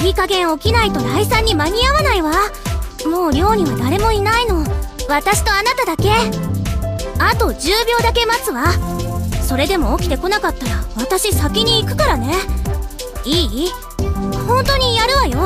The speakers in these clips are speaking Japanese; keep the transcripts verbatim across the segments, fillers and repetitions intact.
いい加減起きないと来さんに間に合わないわ。もう寮には誰もいないの。私とあなただけ。あとじゅうびょうだけ待つわ。それでも起きてこなかったら私先に行くからね。いい？本当にやるわよ。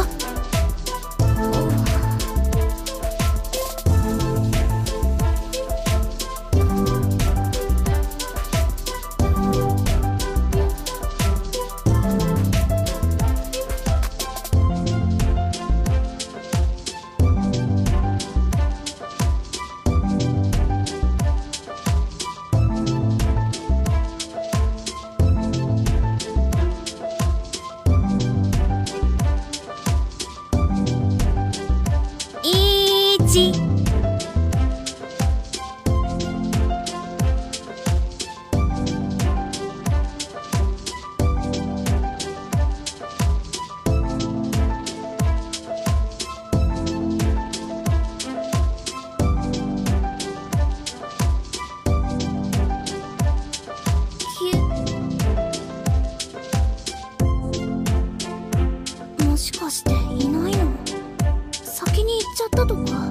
もしかしていないの？先に行っちゃったとか？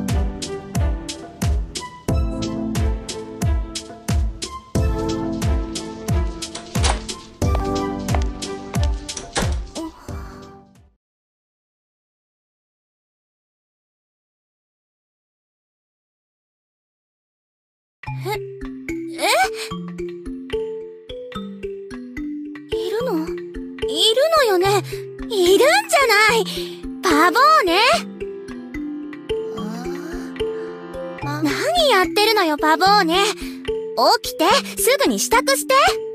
え、え？いるの？いるのよね？いるんじゃない！パボーね！何やってるのよ、パボーね！起きて、すぐに支度して！